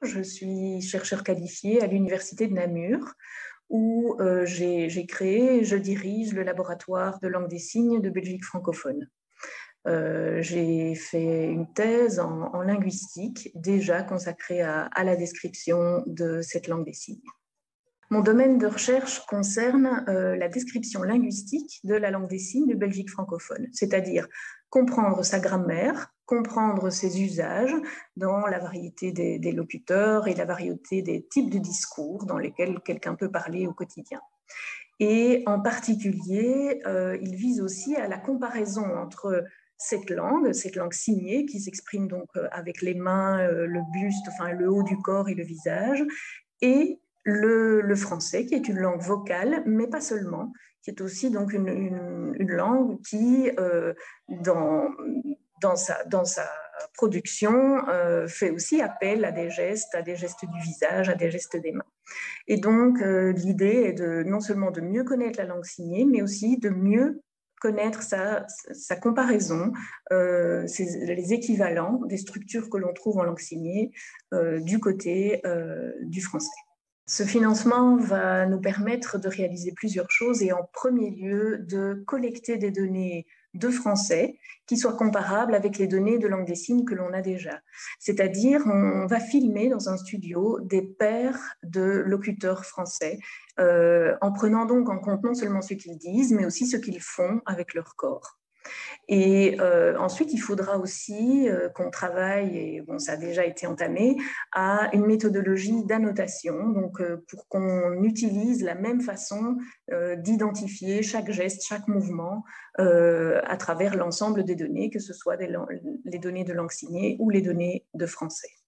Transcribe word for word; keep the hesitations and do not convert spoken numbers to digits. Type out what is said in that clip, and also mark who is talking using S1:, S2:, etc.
S1: Je suis chercheur qualifié à l'Université de Namur, où euh, j'ai créé et je dirige le laboratoire de langue des signes de Belgique francophone. Euh, j'ai fait une thèse en, en linguistique déjà consacrée à, à la description de cette langue des signes. Mon domaine de recherche concerne euh, la description linguistique de la langue des signes de Belgique francophone, c'est-à-dire comprendre sa grammaire, comprendre ses usages dans la variété des, des locuteurs et la variété des types de discours dans lesquels quelqu'un peut parler au quotidien. Et en particulier, euh, il vise aussi à la comparaison entre cette langue, cette langue signée qui s'exprime donc avec les mains, le buste, enfin le haut du corps et le visage, et le, le français qui est une langue vocale, mais pas seulement, qui est aussi donc une, une, une langue qui, euh, dans, dans, sa, dans sa production, euh, fait aussi appel à des gestes, à des gestes du visage, à des gestes des mains. Et donc, euh, l'idée est de, non seulement de mieux connaître la langue signée, mais aussi de mieux connaître sa, sa comparaison, euh, ses, les équivalents des structures que l'on trouve en langue signée euh, du côté euh, du français. Ce financement va nous permettre de réaliser plusieurs choses et en premier lieu de collecter des données de français qui soient comparables avec les données de langue des signes que l'on a déjà. C'est-à-dire, on va filmer dans un studio des paires de locuteurs français euh, en prenant donc en compte non seulement ce qu'ils disent, mais aussi ce qu'ils font avec leur corps. Et euh, ensuite, il faudra aussi euh, qu'on travaille, et bon, ça a déjà été entamé, à une méthodologie d'annotation, donc euh, pour qu'on utilise la même façon euh, d'identifier chaque geste, chaque mouvement euh, à travers l'ensemble des données, que ce soit des, les données de langue signée ou les données de français.